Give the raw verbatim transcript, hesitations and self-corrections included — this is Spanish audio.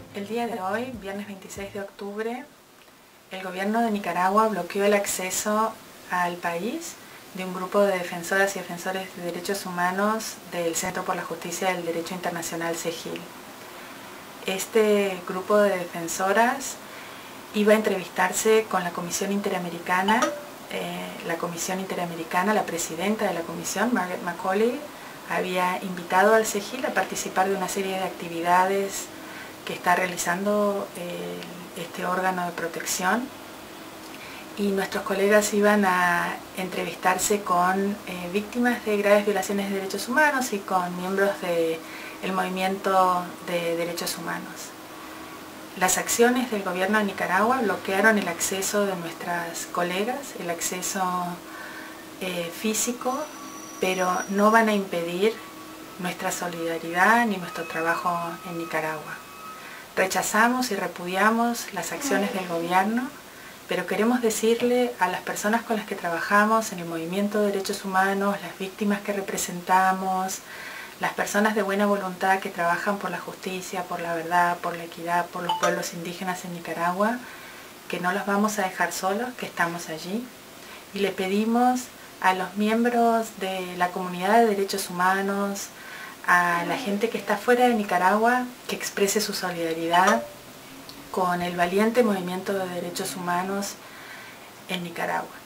El día de hoy, viernes veintiséis de octubre, el gobierno de Nicaragua bloqueó el acceso al país de un grupo de defensoras y defensores de derechos humanos del Centro por la Justicia del Derecho Internacional CEGIL. Este grupo de defensoras iba a entrevistarse con la Comisión Interamericana, eh, la Comisión Interamericana, la presidenta de la comisión, Margaret Macaulay, había invitado al CEGIL a participar de una serie de actividades que está realizando eh, este órgano de protección, y nuestros colegas iban a entrevistarse con eh, víctimas de graves violaciones de derechos humanos y con miembros del movimiento de derechos humanos. Las acciones del gobierno de Nicaragua bloquearon el acceso de nuestras colegas, el acceso eh, físico, pero no van a impedir nuestra solidaridad ni nuestro trabajo en Nicaragua. Rechazamos y repudiamos las acciones del gobierno, pero queremos decirle a las personas con las que trabajamos en el movimiento de derechos humanos, las víctimas que representamos, las personas de buena voluntad que trabajan por la justicia, por la verdad, por la equidad, por los pueblos indígenas en Nicaragua, que no los vamos a dejar solos, que estamos allí. Y le pedimos a los miembros de la comunidad de derechos humanos, a la gente que está fuera de Nicaragua, que exprese su solidaridad con el valiente movimiento de derechos humanos en Nicaragua.